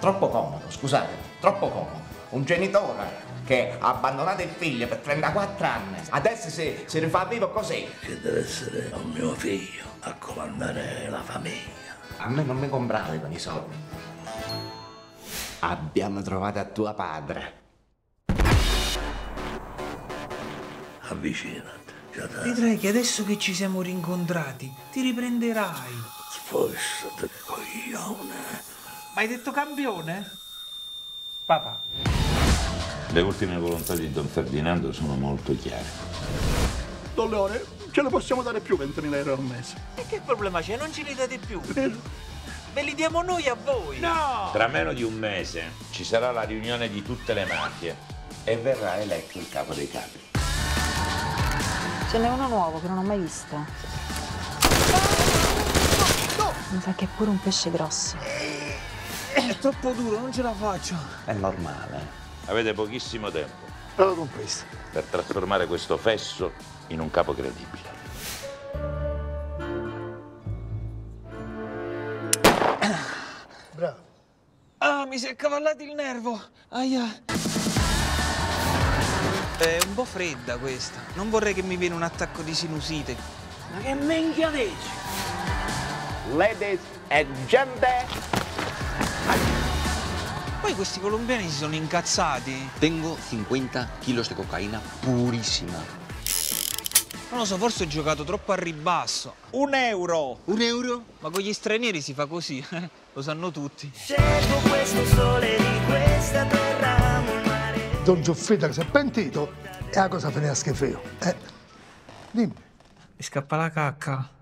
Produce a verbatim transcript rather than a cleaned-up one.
Troppo comodo, scusate, troppo comodo. Un genitore che ha abbandonato il figlio per trentaquattro anni, adesso si, si rifà vivo così. Che deve essere un mio figlio a comandare la famiglia. A me non mi comprate con i soldi. Abbiamo trovato a tuo padre. Avvicinati. Vedrai che adesso che ci siamo rincontrati, ti riprenderai. Spostate, coglione. Ma hai detto campione? Papà. Le ultime volontà di Don Ferdinando sono molto chiare. Don Leone, ce ne possiamo dare più ventimila euro al mese. E che problema c'è? Non ce li date più. Ve li diamo noi a voi. No! Tra meno di un mese ci sarà la riunione di tutte le mafie e verrà eletto il capo dei capi. Ce n'è uno nuovo che non ho mai visto. No! Mi sa che è pure un pesce grosso. È troppo duro, non ce la faccio. È normale. Avete pochissimo tempo Allora con questo. per trasformare questo fesso in un capo credibile. Bravo. Ah, mi si è accavallato il nervo. Aia. È un po' fredda questa. Non vorrei che mi viene un attacco di sinusite. Ma che minchia dici? Ladies and gentlemen. Poi questi colombiani si sono incazzati. Tengo cincuenta kilos de cocaína purísima. Non lo so, forse ho giocato troppo a ribasso. Un euro! ¿Un euro? Ma con gli stranieri si fa così, eh? Lo sanno tutti. Cerco questo sole di questa terra, mare. Don Gioffrida che si è pentito e la cosa finirà schifeo. Eh? Dimmi. Mi scappa la cacca.